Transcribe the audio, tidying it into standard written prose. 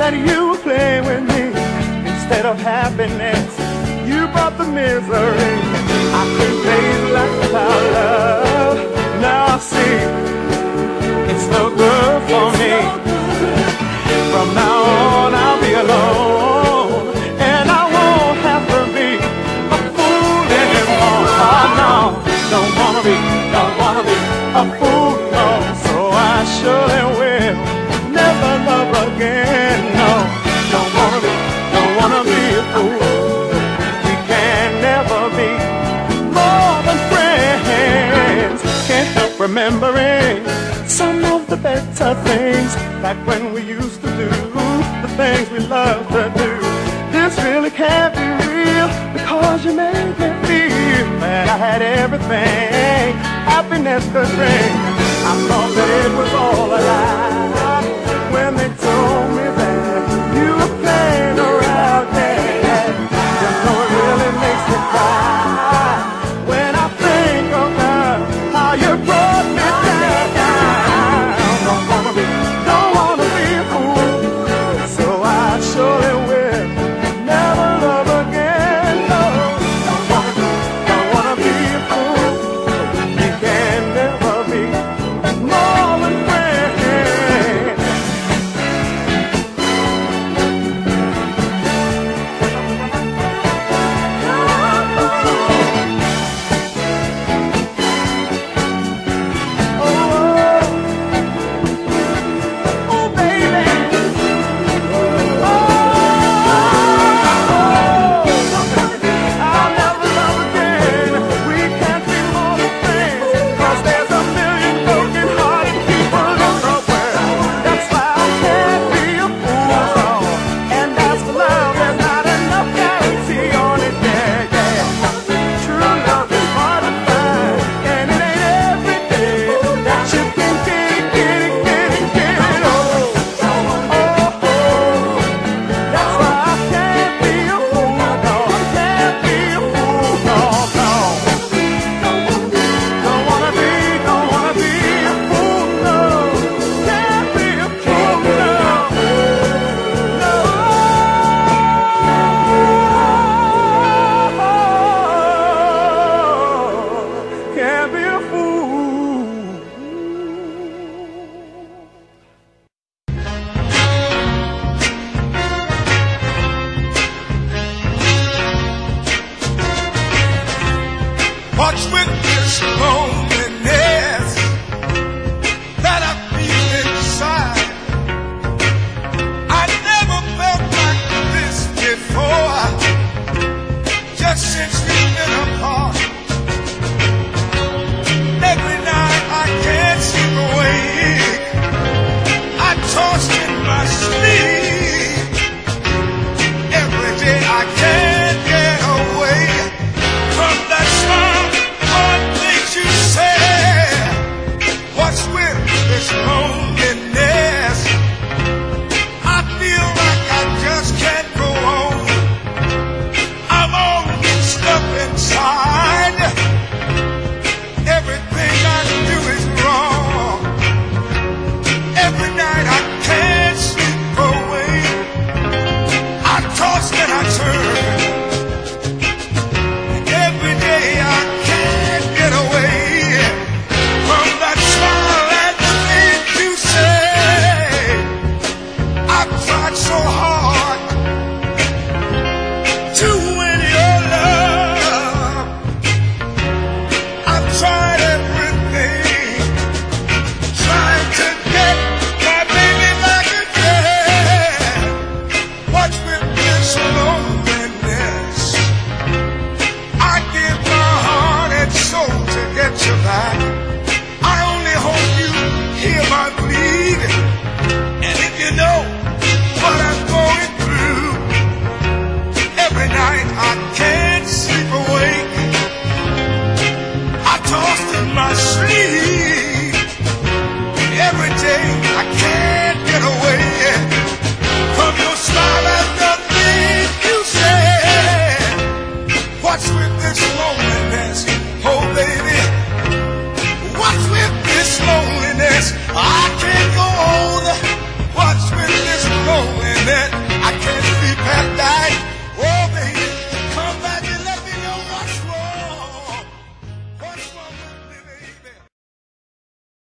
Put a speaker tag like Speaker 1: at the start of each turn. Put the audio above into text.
Speaker 1: that you were playing with me. Instead of happiness, you brought the misery. I couldn't face life without love. Now I see it's no good for me. From now on I'll be alone, and I won't have to be a fool anymore. Oh no, don't wanna be a fool, no. So I surely will never love again, no. Don't wanna be a fool. We can never be more than friends. Can't help remembering some of the better things, back when we used to do the things we loved to do. This really can't be real, because you made me feel that I had everything happiness could bring. I thought that it was all a lie when they told me that you were playing around. Yeah, you know it really makes me cry when I think about how you brought me down. Don't wanna be a fool, so I surely will never love again. No, don't wanna be a fool. We can never be more than friends.
Speaker 2: What's with this loneliness that I feel inside? I never felt like this before, just since we've been apart. Every night I can't sleep awake, I toss in my sleep. Every day I can't get away from that smile. You say, what's with this loneliness? I feel like I just can't go on. I'm all mixed up inside. Everything I do is wrong. Every night I can't sleep away. I toss and I turn. Every day I can't get away from that smile and the things you say. I've tried so hard to win your love. I've tried everything, trying to get my baby back again. What's with this loneliness? I give my heart and soul to get you back. I only hope you hear my plead. And if you know what I'm going through, every night I can't sleep awake. I toss in my sleep. Every day I can't get away from your smile and the things you say. What's with this loneliness? Oh baby, what's with this loneliness? I can't go on. What's with this loneliness? minute.